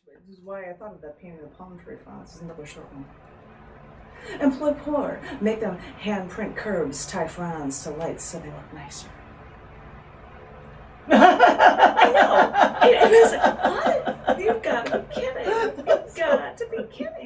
This is why I thought of that painting of the palm tree fonts. This is another short one. Employ poor. Make them hand-print curbs, tie fronds to lights so they look nicer. I know. It is. What? You've got to be kidding. You've got to be kidding.